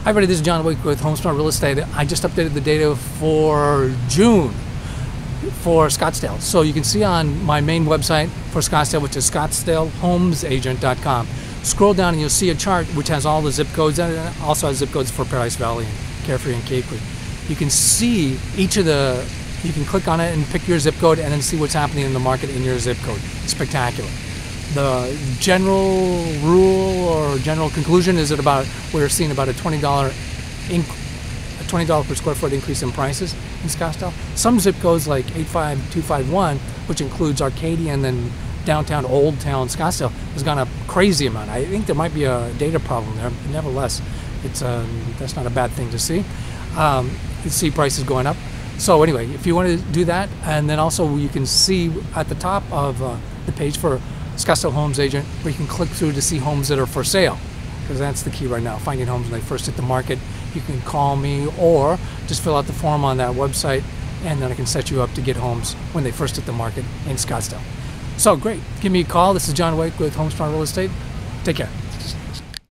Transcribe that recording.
Hi everybody, this is John Wake with HomeSmart Real Estate. I just updated the data for June for Scottsdale. So you can see on my main website for Scottsdale, which is scottsdalehomesagent.com. Scroll down and you'll see a chart which has all the zip codes, and it also has zip codes for Paradise Valley and Carefree and Capri. You can see each of the, you can click on it and pick your zip code and then see what's happening in the market in your zip code. Spectacular. The general rule or general conclusion is that we're seeing about a $20 per square foot increase in prices in Scottsdale. Some zip codes like 85251, which includes Arcadia and then downtown Old Town Scottsdale, has gone up a crazy amount. I think there might be a data problem there. Nevertheless, that's not a bad thing to see. You see prices going up. So anyway, if you want to do that, and then also you can see at the top of the page for Scottsdale Homes Agent, where you can click through to see homes that are for sale, because that's the key right now, finding homes when they first hit the market. You can call me or just fill out the form on that website, and then I can set you up to get homes when they first hit the market in Scottsdale. So great, give me a call. This is John Wake with HomeSmart Real Estate. Take care.